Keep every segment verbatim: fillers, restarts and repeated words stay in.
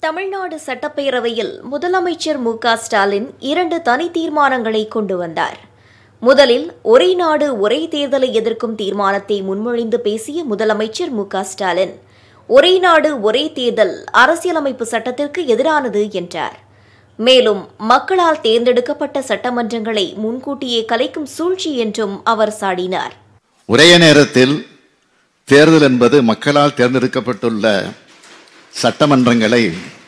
தமிழ்நாடு சட்டப்பேரவையில் முதலமைச்சர் மு க ஸ்டாலின் இரண்டு தனி தீர்மானங்களை கொண்டு வந்தார். முதலில் ஒரே நாடு ஒரே தேர்தலை எதிர்க்கும் தீர்மானத்தை முன்மொழிந்து பேசிய முதலமைச்சர் மு க ஸ்டாலின், ஒரே நாடு ஒரே தேர்தல் அரசியலமைப்பு சட்டத்திற்கு எதிரானது என்றார். மேலும் மக்களால் தேர்ந்தெடுக்கப்பட்ட சட்டமன்றங்களை முன்கூட்டியே கலைக்கும் சூழ்ச்சி என்றும் அவர் சாடினார். ஒரே நேரத்தில் தேர்தல் என்பது மக்களால் தேர்ந்தெடுக்கப்பட்டுள்ள சட்டமன்றங்களை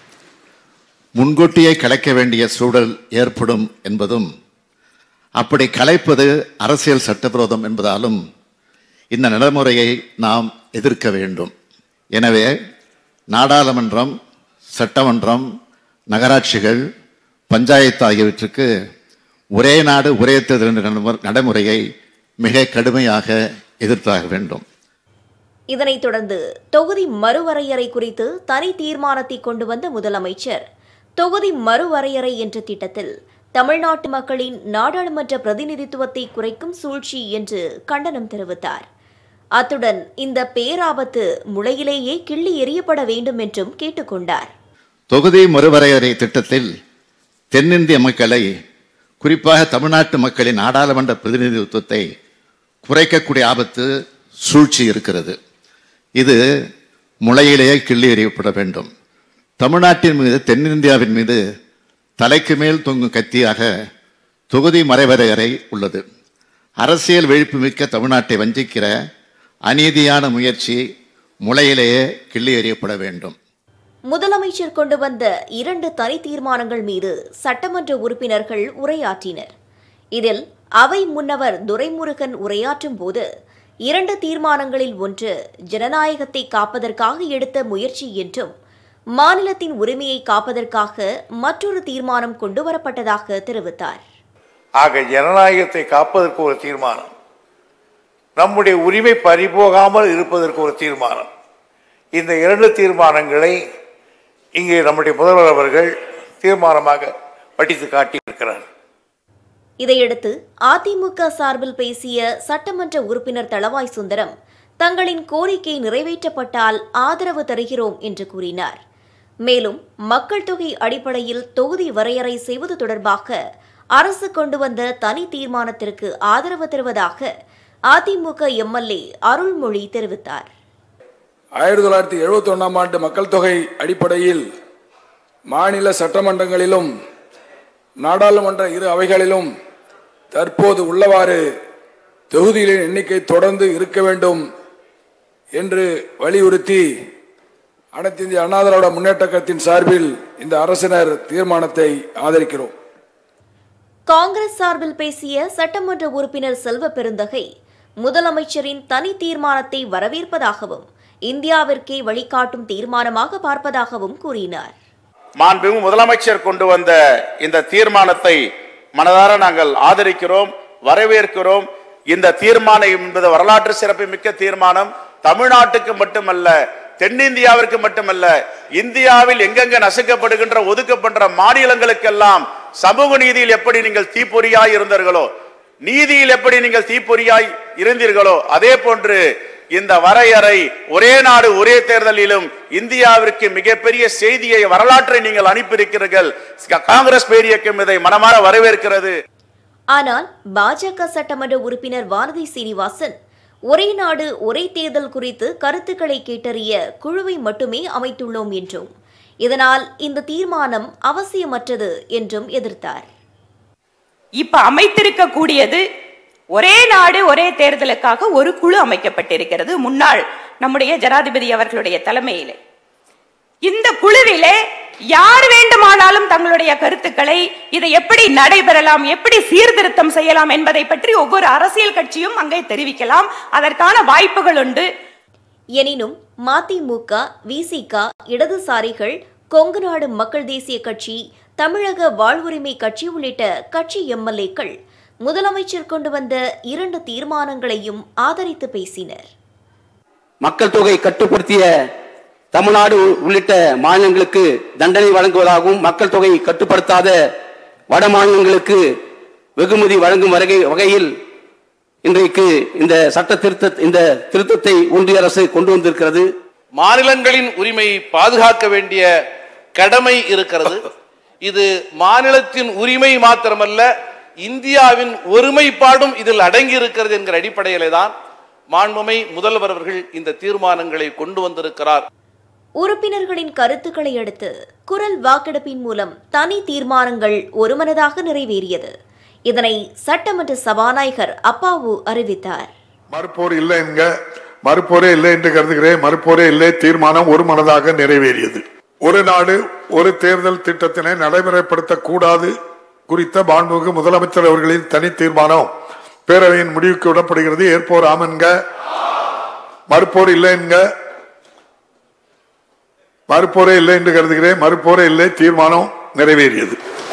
முன்கூட்டியே கலைக்க வேண்டிய சூழல் ஏற்படும் என்பதும், அப்படி கலைப்பது அரசியல் சட்டவிரோதம் என்பதாலும் இந்த நடைமுறையை நாம் எதிர்க்க வேண்டும். எனவே நாடாளுமன்றம், சட்டமன்றம், நகராட்சிகள், பஞ்சாயத்து ஆகியவற்றுக்கு ஒரே நாடு ஒரே தேர்தல் என்ற நடைமுறையை மிக கடுமையாக எதிர்த்தாக வேண்டும். இதனைத் தொடர்ந்து தொகுதி மறுவரையறை குறித்து தனி தீர்மானத்தை கொண்டு வந்த முதலமைச்சர், தொகுதி மறுவரையறை என்ற திட்டத்தில் தமிழ்நாட்டு மக்களின் நாடாளுமன்ற பிரதிநிதித்துவத்தை குறைக்கும் சூழ்ச்சி என்று கண்டனம் தெரிவித்தார். அத்துடன் இந்த பேராபத்து முளையிலேயே கிள்ளி எறியப்பட வேண்டும் என்றும் கேட்டுக்கொண்டார். தொகுதி மறுவரையறை திட்டத்தில் தென்னிந்திய மக்களை, குறிப்பாக தமிழ்நாட்டு மக்களின் நாடாளுமன்ற பிரதிநிதித்துவத்தை குறைக்கக்கூடிய ஆபத்து, சூழ்ச்சி இருக்கிறது. இது முளையிலேயே கிள்ளி எறியப்பட வேண்டும். தமிழ்நாட்டின் மீது, தென்னிந்தியாவின் மீது தலைக்கு மேல் தொங்கும் கத்தியாக தொகுதி மறுவரையறை உள்ளது. அரசியல் விழிப்பு மிக்க தமிழ்நாட்டை வஞ்சிக்கிற அநீதியான முயற்சி முளையிலேயே கிள்ளி எறியப்பட வேண்டும். முதலமைச்சர் கொண்டு வந்த இரண்டு தனி தீர்மானங்கள் மீது சட்டமன்ற உறுப்பினர்கள் உரையாற்றினர். இதில் அவை முன்னவர் துரைமுருகன் உரையாற்றும் போது, இரண்டு தீர்மானங்களில் ஒன்று ஜனநாயகத்தை காப்பதற்காக எடுத்த முயற்சி என்றும், மாநிலத்தின் உரிமையை காப்பதற்காக மற்றொரு தீர்மானம் கொண்டுவரப்பட்டதாக தெரிவித்தார். ஆக ஜனநாயகத்தை காப்பதற்கு ஒரு தீர்மானம், நம்முடைய உரிமை பறிபோகாமல் இருப்பதற்கு ஒரு தீர்மானம். இந்த இரண்டு தீர்மானங்களை இங்கே நம்முடைய முதல்வர் அவர்கள் தீர்மானமாக படித்து காட்டியிருக்கிறார். இதையடுத்து அதிமுக சார்பில் பேசிய சட்டமன்ற உறுப்பினர் தளவாய் சுந்தரம், தங்களின் கோரிக்கை நிறைவேற்றப்பட்டால் ஆதரவு தருகிறோம் என்று கூறினார். மேலும் மக்கள் தொகை அடிப்படையில் தொகுதி வரையறை செய்வது தொடர்பாக அரசு கொண்டு வந்த தனி தீர்மானத்திற்கு ஆதரவு தருவதாக அதிமுக எம்எல்ஏ அருள்மொழி தெரிவித்தார். ஆயிரத்தி தொள்ளாயிரத்தி எழுபத்தி ஒன்னாம் ஆண்டு மக்கள் தொகை அடிப்படையில் மாநில சட்டமன்றங்களிலும் நாடாளுமன்ற இரு அவைகளிலும் தற்போது உள்ளவாறு தொகுதிகளின் எண்ணிக்கை தொடர்ந்து இருக்க வேண்டும் என்று வலியுறுத்தி அனைத்து இந்திய அண்ணா திராவிட முன்னேற்ற கழகத்தின் சார்பில் இந்த அரசினர் தீர்மானத்தை ஆதரிக்கிறோம். காங்கிரஸ் சார்பில் பேசிய சட்டமன்ற உறுப்பினர் செல்வ பெருந்தகை, முதலமைச்சரின் தனி தீர்மானத்தை வரவேற்பதாகவும் இந்தியாவிற்கே வழிகாட்டும் தீர்மானமாக பார்ப்பதாகவும் கூறினார். மாண்புமிகு முதலமைச்சர் கொண்டு வந்த இந்த தீர்மானத்தை மனதார நாங்கள் ஆதரிக்கிறோம், வரவேற்கிறோம். இந்த தீர்மானம் என்பது வரலாற்று சிறப்பு மிக்க தீர்மானம். தமிழ்நாட்டுக்கு மட்டுமல்ல, தென்னிந்தியாவிற்கு மட்டுமல்ல, இந்தியாவில் எங்கெங்க நசுக்கப்படுகின்ற ஒதுக்கப்படுற மாநிலங்களுக்கெல்லாம் சமூக நீதியில் எப்படி நீங்கள் தீப்பொறியாய் இருந்தீர்களோ, நீதியில் எப்படி நீங்கள் தீப்பொறியாய் இருந்தீர்களோ, அதே போன்று இந்த வரையறை ஒரே நாடு ஒரே தேர்தலிலும் இந்தியாவிற்கு மிகப்பெரிய செய்தியை, வரலாற்றை நீங்கள் அனுப்பியிருக்கிறீர்கள். காங்கிரஸ் பேரியக்கம் இதை மனமாற வரவேற்கிறது. ஆனால் பாஜக சட்டமன்ற உறுப்பினர் வானதி சீனிவாசன், ஒரே நாடு ஒரே தேர்தல் குறித்து கருத்துக்களை கேட்டறிய குழுவை மட்டுமே அமைத்துள்ளோம் என்றும், இதனால் இந்த தீர்மானம் அவசியமற்றது என்றும் எதிர்த்தார். இப்ப அமைத்திருக்க கூடியது ஒரே நாடு ஒரே தேர்தலுக்காக ஒரு குழு அமைக்கப்பட்டிருக்கிறது, முன்னாள் நம்முடைய ஜனாதிபதி அவர்களுடைய தலைமையிலே. இந்த குழுவிலே யார் வேண்டுமானாலும் தங்களுடைய கருத்துக்களை, இதை எப்படி நடைபெறலாம், எப்படி சீர்திருத்தம் செய்யலாம் என்பதை பற்றி ஒவ்வொரு அரசியல் கட்சியும் அங்கே தெரிவிக்கலாம். அதற்கான வாய்ப்புகள் உண்டு. எனினும் மதிமுக, விசிக, இடதுசாரிகள், கொங்கு நாடு மக்கள் தேசிய கட்சி, தமிழக வாழ்வுரிமை கட்சி உள்ளிட்ட கட்சி எம்எல்ஏக்கள் முதலமைச்சர் கொண்டு வந்த இரண்டு தீர்மானங்களையும் ஆதரித்து பேசினர். மக்கள் தொகை கட்டுப்படுத்திய தமிழ்நாடு உள்ளிட்ட மாநிலங்களுக்கு தண்டனை வழங்குவதாகவும், மக்கள் தொகை கட்டுப்படுத்தாத வட மாநிலங்களுக்கு வெகுமதி வழங்கும் வகையில் இன்றைக்கு இந்த சட்ட திருத்த இந்த திருத்தத்தை ஒன்றிய அரசு கொண்டு வந்திருக்கிறது. மாநிலங்களின் உரிமையை பாதுகாக்க வேண்டிய கடமை இருக்கிறது. இது மாநிலத்தின் உரிமை மாத்திரமல்ல, இந்தியாவின் ஒருமைப்பாடும் இதில் அடங்கி இருக்கிறது என்கிற அடிப்படையிலே தான் மாண்புமை முதல்வர் அவர்கள் இந்த தீர்மானங்களை கொண்டு வந்திருக்கிறார். உறுப்பினர்களின் கருத்துக்களை அடுத்து குரல் வாக்கெடுப்பின் மூலம் தனி தீர்மானங்கள் ஒருமனதாக நிறைவேறியது. இதனை சட்டமன்ற சபாநாயகர் அப்பாவு அறிவித்தார். மறுப்போர் இல்லை என்க மறுப்போரே இல்லை என்று கருதுகிறேன். மறுப்போரே இல்லை. தீர்மானம் ஒரு மனதாக நிறைவேறியது. ஒரு நாடு ஒரு தேர்தல் திட்டத்தினை நடைமுறைப்படுத்தக்கூடாது குறித்த மாண்புமிகு முதலமைச்சர் அவர்களின் தனி தீர்மானம் பேரவையின் முடிவுக்கு விடப்படுகிறது. ஏற்போர் ஆம் என்க, மறுப்போர் இல்லை என்க. மறுப்போரே இல்லை என்று கருதுகிறேன். மறுப்போரே இல்லை. தீர்மானம் நிறைவேறியது.